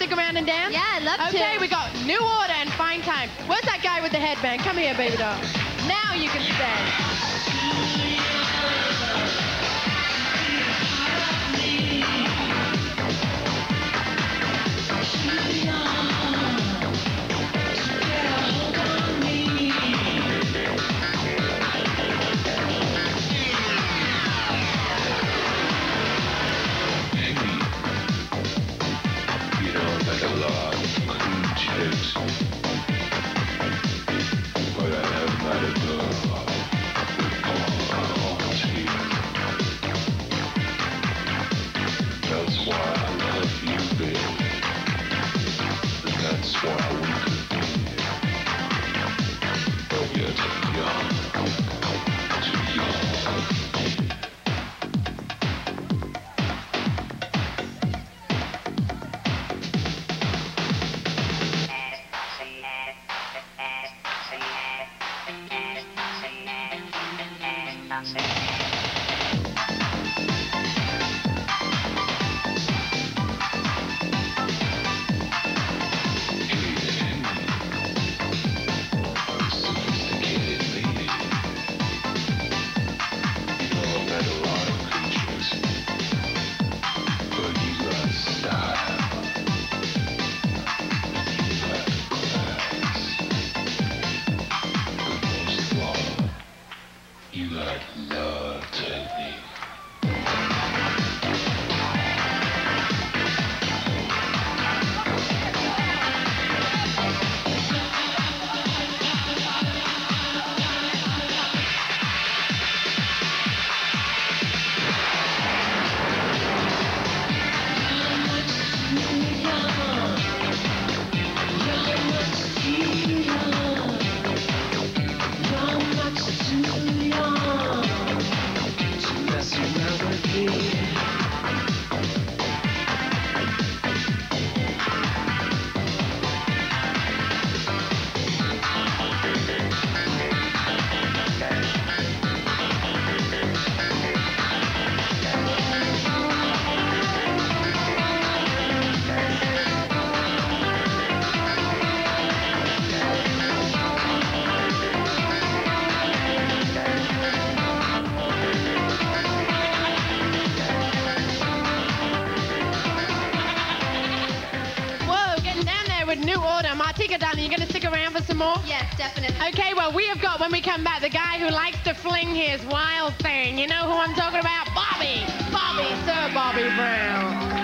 stick around and dance? Yeah, I'd love to. Okay, we got New Order and Fine Time. Where's that guy with the headband? Come here, baby doll. Now you can stay. With New Order. Martika, darling, you going to stick around for some more? Yes, definitely. Okay, well, we have got, when we come back, the guy who likes to fling his wild thing. You know who I'm talking about? Bobby! Bobby, Sir Bobby Brown.